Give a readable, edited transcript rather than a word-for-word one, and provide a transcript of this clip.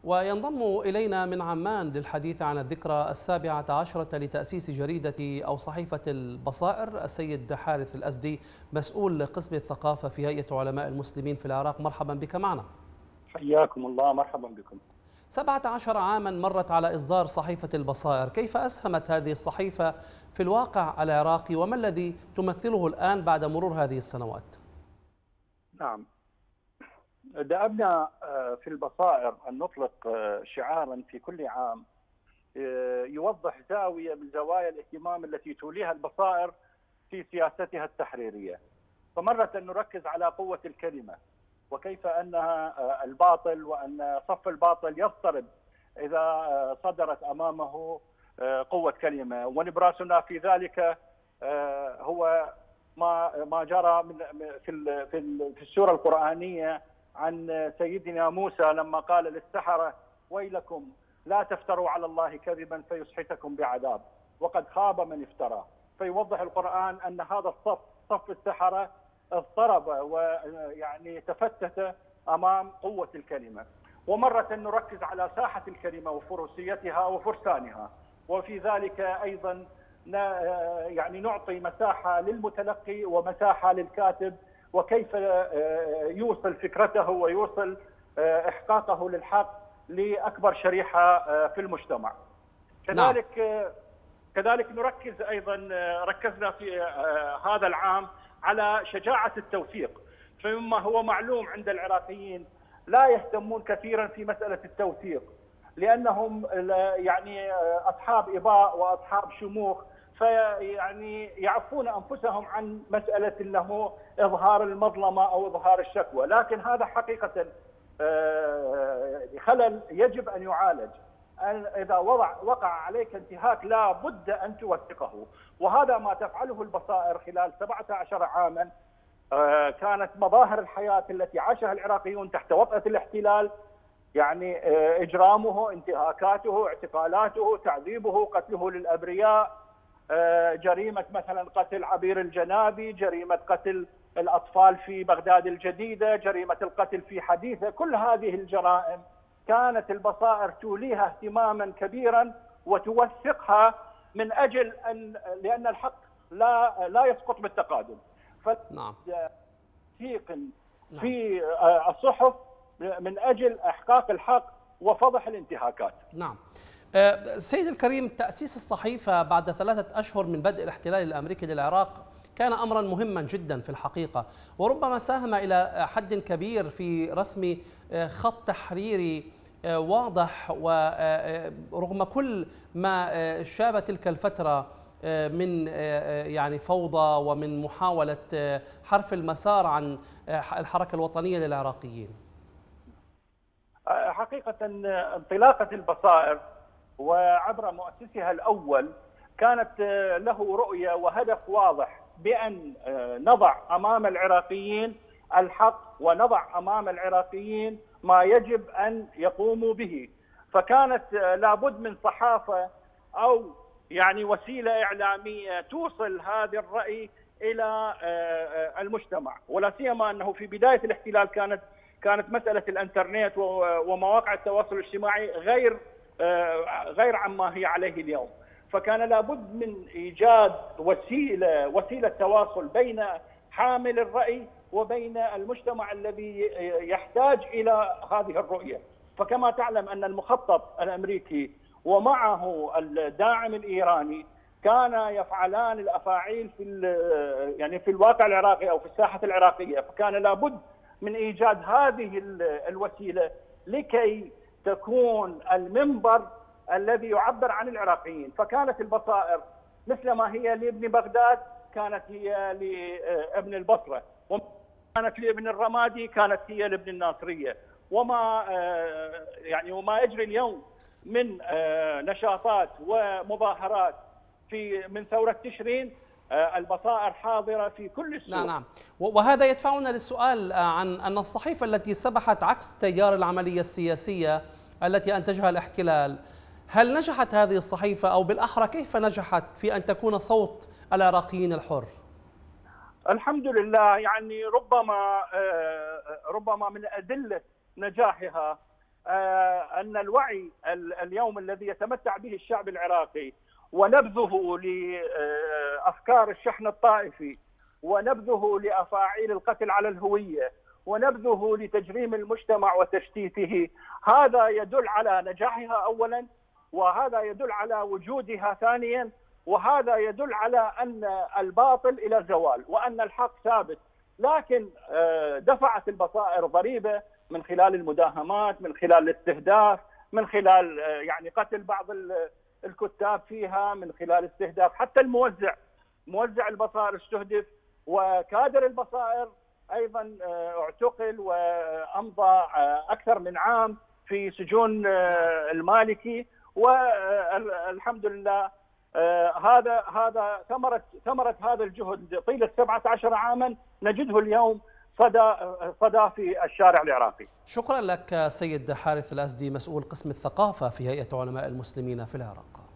وينضم إلينا من عمان للحديث عن الذكرى 17 لتأسيس جريدة أو صحيفة البصائر السيد حارث الأزدي، مسؤول قسم الثقافة في هيئة علماء المسلمين في العراق. مرحبا بك معنا. حياكم الله، مرحبا بكم. 17 عاما مرت على إصدار صحيفة البصائر، كيف أسهمت هذه الصحيفة في الواقع العراقي وما الذي تمثله الآن بعد مرور هذه السنوات؟ نعم، دأبنا في البصائر أن نطلق شعارا في كل عام يوضح زاوية من زوايا الاهتمام التي توليها البصائر في سياستها التحريرية. فمرة نركز على قوة الكلمة وكيف أنها الباطل وأن صف الباطل يضطرب إذا صدرت أمامه قوة كلمة، ونبراسنا في ذلك هو ما جرى في السورة القرآنية عن سيدنا موسى لما قال للسحرة: ويلكم لا تفتروا على الله كذبا فيسحتكم بعذاب وقد خاب من افترى. فيوضح القرآن أن هذا صف السحرة اضطرب ويعني تفتت أمام قوة الكلمة. ومرة نركز على ساحة الكلمة وفروسيتها وفرسانها، وفي ذلك أيضا يعني نعطي مساحة للمتلقي ومساحة للكاتب، وكيف يوصل فكرته ويوصل إحقاقه للحق لأكبر شريحة في المجتمع. كذلك نركز أيضا، ركزنا في هذا العام على شجاعة التوثيق، فمما هو معلوم عند العراقيين لا يهتمون كثيرا في مسألة التوثيق لأنهم يعني أصحاب إباء وأصحاب شموخ، فيعني يعفون أنفسهم عن مسألة أنه إظهار المظلمة أو إظهار الشكوى، لكن هذا حقيقة خلل يجب أن يعالج. إذا وقع عليك انتهاك لا بد أن توثقه، وهذا ما تفعله البصائر خلال 17 عاما. كانت مظاهر الحياة التي عاشها العراقيون تحت وطأة الاحتلال، يعني إجرامه، انتهاكاته، اعتقالاته، تعذيبه، قتله للأبرياء، جريمة مثلا قتل عبير الجنابي، جريمة قتل الأطفال في بغداد الجديدة، جريمة القتل في حديثة. كل هذه الجرائم كانت البصائر توليها اهتماما كبيرا وتوثقها من أجل لأن الحق لا يسقط بالتقادم. نعم. في الصحف من أجل إحقاق الحق وفضح الانتهاكات. نعم. سيد الكريم، تأسيس الصحيفة بعد 3 أشهر من بدء الاحتلال الأمريكي للعراق كان أمرا مهما جدا في الحقيقة، وربما ساهم إلى حد كبير في رسم خط تحريري واضح، ورغم كل ما شاب تلك الفترة من يعني فوضى ومن محاولة حرف المسار عن الحركة الوطنية للعراقيين. حقيقة انطلاقة البصائر وعبر مؤسسها الأول كانت له رؤية وهدف واضح بأن نضع أمام العراقيين الحق ونضع أمام العراقيين ما يجب أن يقوموا به. فكانت لابد من صحافة أو يعني وسيلة إعلامية توصل هذا الرأي إلى المجتمع، ولا سيما أنه في بداية الاحتلال كانت مسألة الإنترنت ومواقع التواصل الاجتماعي غير عما هي عليه اليوم. فكان لابد من إيجاد وسيلة تواصل بين حامل الرأي وبين المجتمع الذي يحتاج إلى هذه الرؤية. فكما تعلم أن المخطط الأمريكي ومعه الداعم الإيراني كانا يفعلان الأفاعيل في الواقع العراقي أو في الساحة العراقية، فكان لابد من إيجاد هذه الوسيلة لكي تكون المنبر الذي يعبر عن العراقيين. فكانت البصائر مثل ما هي لابن بغداد كانت هي لابن البصرة، وكانت لابن الرمادي كانت هي لابن الناصرية. وما يجري اليوم من نشاطات ومظاهرات من ثورة تشرين، البصائر حاضرة في كل السوق. نعم. وهذا يدفعنا للسؤال عن أن الصحيفة التي سبحت عكس تيار العملية السياسية التي أنتجها الاحتلال، هل نجحت هذه الصحيفة، أو بالأحرى كيف نجحت في أن تكون صوت العراقيين الحر؟ الحمد لله، يعني ربما من أدلة نجاحها أن الوعي اليوم الذي يتمتع به الشعب العراقي ونبذه لأفكار الشحن الطائفي ونبذه لأفاعيل القتل على الهوية ونبذه لتجريم المجتمع وتشتيته، هذا يدل على نجاحها أولا، وهذا يدل على وجودها ثانيا، وهذا يدل على أن الباطل إلى زوال وأن الحق ثابت. لكن دفعت البصائر ضريبة من خلال المداهمات، من خلال الاستهداف، من خلال يعني قتل بعض الكتاب فيها، من خلال استهداف حتى موزع البصائر استهدف، وكادر البصائر أيضا اعتقل وأمضى أكثر من عام في سجون المالكي. والحمد لله هذا ثمرة هذا الجهد طيلة 17 عاما نجده اليوم صدى في الشارع العراقي. شكرا لك سيد حارث الأزدي، مسؤول قسم الثقافة في هيئة علماء المسلمين في العراق.